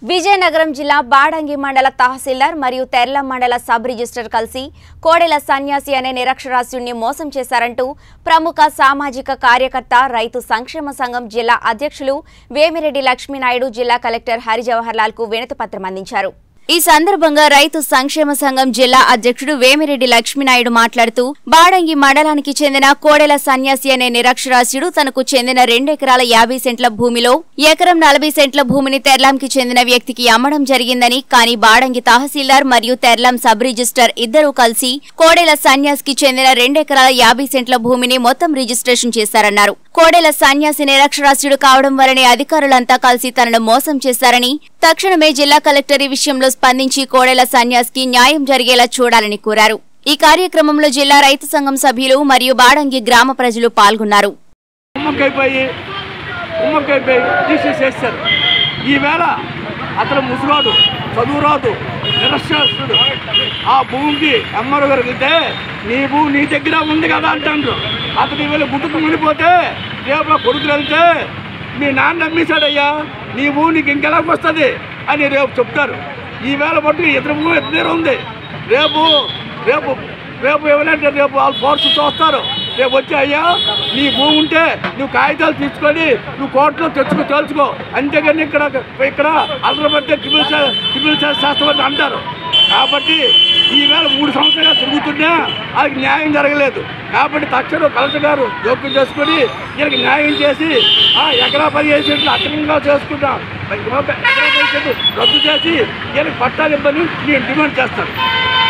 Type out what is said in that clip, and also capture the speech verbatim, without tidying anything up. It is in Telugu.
విజయనగరం జిల్లా బాడంగి మండల తహసీల్దార్ మరియు తెర్ల మండల సబ్ రిజిస్టర్ కలిసి కోడెల సన్యాసి అనే నిరక్షరాస్యుడిని మోసం చేశారంటూ ప్రముఖ సామాజిక కార్యకర్త రైతు సంక్షేమ సంఘం జిల్లా అధ్యక్షులు వేమిరెడ్డి లక్ష్మీనాయుడు జిల్లా కలెక్టర్ హరిజవహర్ లాల్ కు వినతి పత్రం అందించారు। ఈ సందర్భంగా రైతు సంక్షేమ సంఘం జిల్లా అధ్యక్షుడు వేమిరెడ్డి లక్ష్మీనాయుడు మాట్లాడుతూ బాడంగి మండలానికి చెందిన కోడెల సన్యాసి అనే నిరక్షరాస్యుడు తనకు చెందిన రెండెకరాల యాభై సెంట్ల భూమిలో ఎకరం నలభై సెంట్ల భూమిని తెర్లాంకి చెందిన వ్యక్తికి అమ్మడం జరిగిందని, కానీ బాడంగి తహసీల్దార్ మరియు తెర్లాం సబ్ రిజిస్టర్ ఇద్దరూ కలిసి కోడెల సన్యాసికి చెందిన రెండెకరాల యాభై సెంట్ల భూమిని మొత్తం రిజిస్ట్రేషన్ చేశారన్నారు। కోడెల సన్యాసి నిరక్షరాస్యుడు కావడం వల్లనే అధికారులంతా కలిసి తనను మోసం చేశారని, తక్షణమే జిల్లా కలెక్టర్ ఈ విషయంలో స్పందించి కోడెల సన్యాసికి న్యాయం జరిగేలా చూడాలని కోరారు। ఈ కార్యక్రమంలో జిల్లా రైతు సంఘం సభ్యులు మరియు బాడంగి గ్రామ ప్రజలు పాల్గొన్నారు। అతను ముసలాడు, చదువురాదు, నిరక్షరాస్యుడు। ఆ భూమికి అమ్మరు వెళ్తే నీ భూమి నీ దగ్గర ఉంది కదా అంటాడు। అతని వీళ్ళు గుట్టుకు మునిపోతే రేపు కొడుకులు వెళ్తే మీ నాన్న అమ్మేశాడయ్యా, నీ భూమి నీకు ఇంకెలాగ వస్తుంది అని రేపు చెప్తారు। ఈవేళ బట్టి ఇద్దరు భూమి ఇద్దరు ఉంది। రేపు రేపు రేపు ఎవరంటే రేపు వాళ్ళు ఫోర్స్ చూస్తారు। రేపు వచ్చి అయ్యా నీ భూమి ఉంటే నువ్వు కాగితాలు తీసుకొని నువ్వు కోర్టులో తెచ్చుకో తెలుసుకో, అంతేగాని ఇక్కడ ఇక్కడ ఆంధ్రప్రదేశ్ ట్రిబ్యునల్ ట్రిబ్యునల్ శాస్త్రం అంటారు। కాబట్టి ఈవేళ మూడు సంవత్సరాలు తిరుగుతున్నా వాళ్ళకి న్యాయం జరగలేదు। కాబట్టి తక్షణం కలెక్టర్ గారు జోక్యం చేసుకొని వీళ్ళకి న్యాయం చేసి ఎకరా పదిహేను సెంట్లు అక్రమంగా చేసుకుంటాం ఎకరా పదిహేను సెంట్లు రద్దు చేసి వీళ్ళకి పట్టాలు ఇవ్వని నేను డిమాండ్ చేస్తాను।